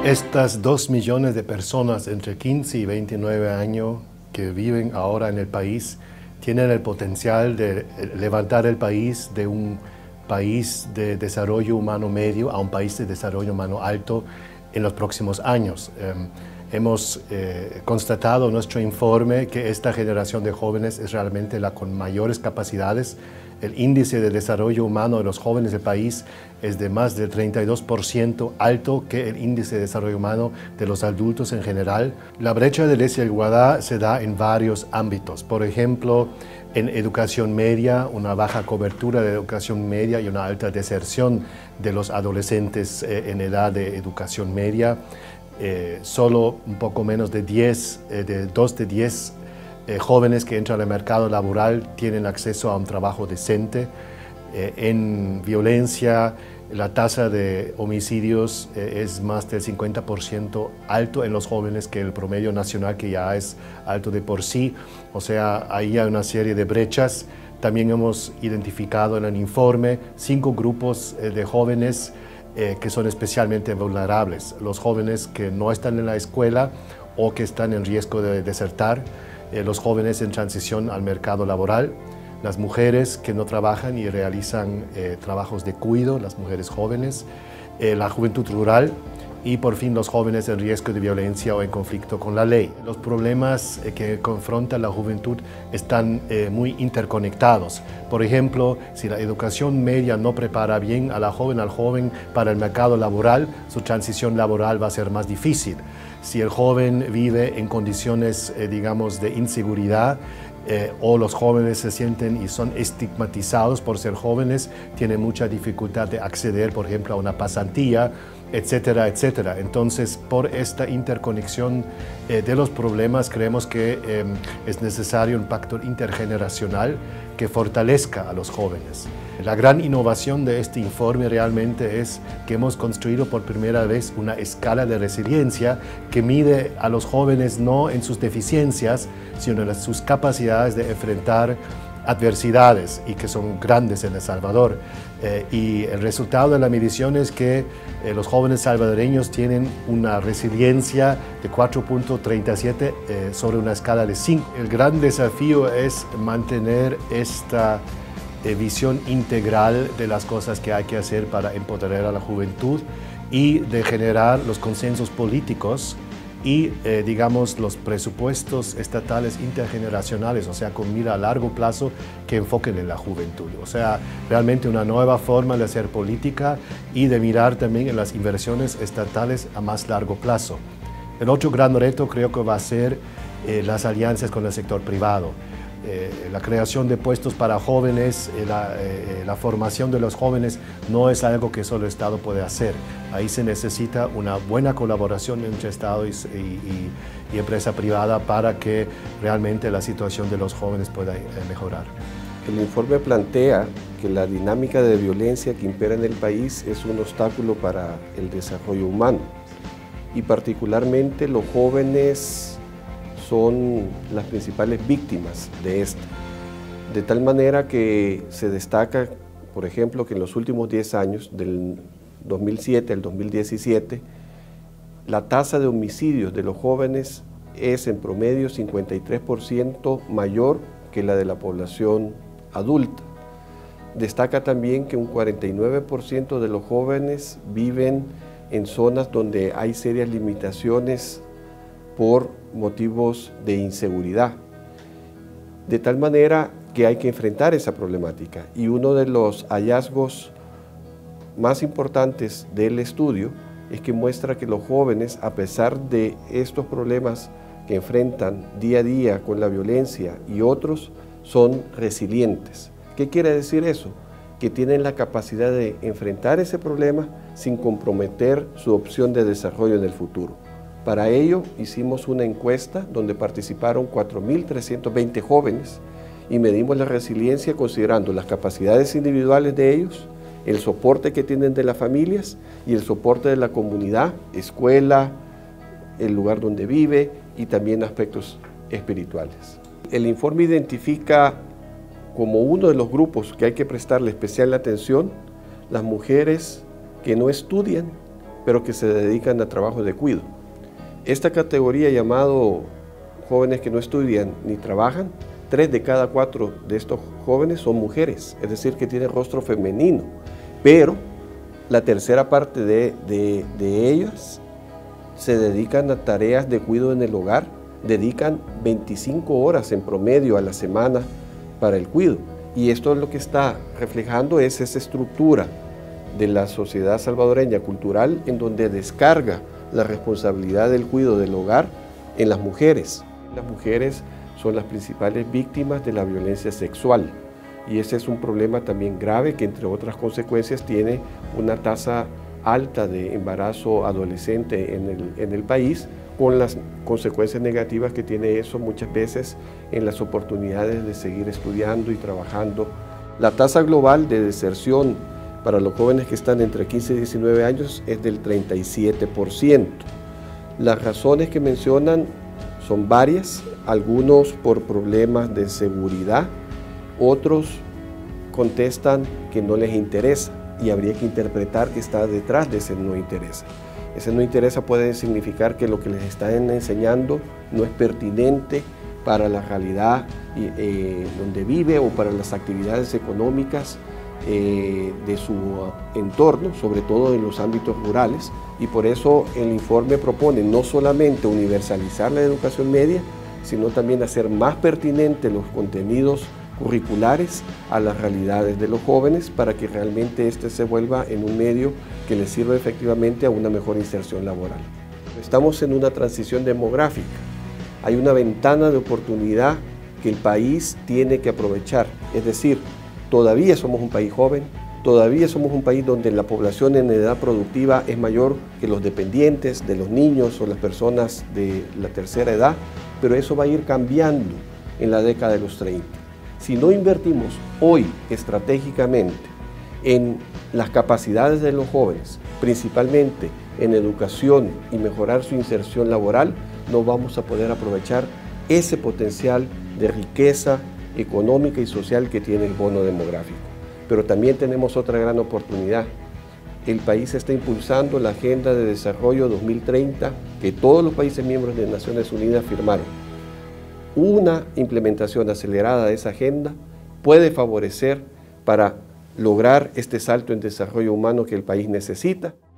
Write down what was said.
Estas 2 millones de personas entre 15 y 29 años que viven ahora en el país tienen el potencial de levantar el país de un país de desarrollo humano medio a un país de desarrollo humano alto en los próximos años. Hemos constatado en nuestro informe que esta generación de jóvenes es realmente la con mayores capacidades. El índice de desarrollo humano de los jóvenes del país es de más del 32% alto que el índice de desarrollo humano de los adultos en general. La brecha de desigualdad se da en varios ámbitos. Por ejemplo, en educación media, una baja cobertura de educación media y una alta deserción de los adolescentes en edad de educación media. Solo un poco menos de 2 de 10 jóvenes que entran al mercado laboral tienen acceso a un trabajo decente. En violencia, la tasa de homicidios es más del 50% alto en los jóvenes que el promedio nacional, que ya es alto de por sí. O sea, ahí hay una serie de brechas. También hemos identificado en el informe 5 grupos de jóvenes que son especialmente vulnerables. Los jóvenes que no están en la escuela o que están en riesgo de desertar, los jóvenes en transición al mercado laboral, las mujeres que no trabajan y realizan trabajos de cuidado, las mujeres jóvenes, la juventud rural y por fin los jóvenes en riesgo de violencia o en conflicto con la ley. Los problemas que confronta la juventud están muy interconectados. Por ejemplo, si la educación media no prepara bien a la joven, al joven para el mercado laboral, su transición laboral va a ser más difícil. Si el joven vive en condiciones, digamos, de inseguridad, o los jóvenes se sienten y son estigmatizados por ser jóvenes, tienen mucha dificultad de acceder, por ejemplo, a una pasantía, etcétera, etcétera. Entonces, por esta interconexión de los problemas, creemos que es necesario un pacto intergeneracional que fortalezca a los jóvenes. La gran innovación de este informe realmente es que hemos construido por primera vez una escala de resiliencia que mide a los jóvenes no en sus deficiencias, sino en sus capacidades de enfrentar adversidades, y que son grandes en El Salvador. Y el resultado de la medición es que los jóvenes salvadoreños tienen una resiliencia de 4.37 sobre una escala de 5. El gran desafío es mantener esta visión integral de las cosas que hay que hacer para empoderar a la juventud y de generar los consensos políticos y, digamos, los presupuestos estatales intergeneracionales, o sea, con mira a largo plazo, que enfoquen en la juventud. O sea, realmente una nueva forma de hacer política y de mirar también en las inversiones estatales a más largo plazo. El otro gran reto creo que va a ser las alianzas con el sector privado. La creación de puestos para jóvenes, la formación de los jóvenes no es algo que solo el Estado puede hacer. Ahí se necesita una buena colaboración entre Estado y empresa privada para que realmente la situación de los jóvenes pueda mejorar. El informe plantea que la dinámica de violencia que impera en el país es un obstáculo para el desarrollo humano y particularmente los jóvenes son las principales víctimas de esta. De tal manera que se destaca, por ejemplo, que en los últimos 10 años, del 2007 al 2017, la tasa de homicidios de los jóvenes es en promedio 53% mayor que la de la población adulta. Destaca también que un 49% de los jóvenes viven en zonas donde hay serias limitaciones por motivos de inseguridad. De tal manera que hay que enfrentar esa problemática. Y uno de los hallazgos más importantes del estudio es que muestra que los jóvenes, a pesar de estos problemas que enfrentan día a día con la violencia y otros, son resilientes. ¿Qué quiere decir eso? Que tienen la capacidad de enfrentar ese problema sin comprometer su opción de desarrollo en el futuro. Para ello hicimos una encuesta donde participaron 4.320 jóvenes y medimos la resiliencia considerando las capacidades individuales de ellos, el soporte que tienen de las familias y el soporte de la comunidad, escuela, el lugar donde vive y también aspectos espirituales. El informe identifica como uno de los grupos que hay que prestarle especial atención las mujeres que no estudian, pero que se dedican a trabajos de cuidado. Esta categoría llamado jóvenes que no estudian ni trabajan, 3 de cada 4 de estos jóvenes son mujeres, es decir, que tienen rostro femenino, pero la tercera parte de ellas se dedican a tareas de cuidado en el hogar, dedican 25 horas en promedio a la semana para el cuidado. Y esto lo que está reflejando es esa estructura de la sociedad salvadoreña cultural en donde descarga la responsabilidad del cuidado del hogar en las mujeres. Las mujeres son las principales víctimas de la violencia sexual y ese es un problema también grave que entre otras consecuencias tiene una tasa alta de embarazo adolescente en el país, con las consecuencias negativas que tiene eso muchas veces en las oportunidades de seguir estudiando y trabajando. La tasa global de deserción para los jóvenes que están entre 15 y 19 años es del 37%. Las razones que mencionan son varias, algunos por problemas de seguridad, otros contestan que no les interesa y habría que interpretar que está detrás de ese no interesa. Ese no interesa puede significar que lo que les están enseñando no es pertinente para la realidad donde vive o para las actividades económicas de su entorno, sobre todo en los ámbitos rurales, y por eso el informe propone no solamente universalizar la educación media, sino también hacer más pertinentes los contenidos curriculares a las realidades de los jóvenes para que realmente este se vuelva en un medio que les sirva efectivamente a una mejor inserción laboral. Estamos en una transición demográfica, hay una ventana de oportunidad que el país tiene que aprovechar, es decir, todavía somos un país joven, todavía somos un país donde la población en edad productiva es mayor que los dependientes, de los niños o las personas de la tercera edad, pero eso va a ir cambiando en la década de los 30. Si no invertimos hoy estratégicamente en las capacidades de los jóvenes, principalmente en educación y mejorar su inserción laboral, no vamos a poder aprovechar ese potencial de riqueza económica y social que tiene el bono demográfico. Pero también tenemos otra gran oportunidad. El país está impulsando la Agenda de Desarrollo 2030 que todos los países miembros de Naciones Unidas firmaron. Una implementación acelerada de esa agenda puede favorecer para lograr este salto en desarrollo humano que el país necesita.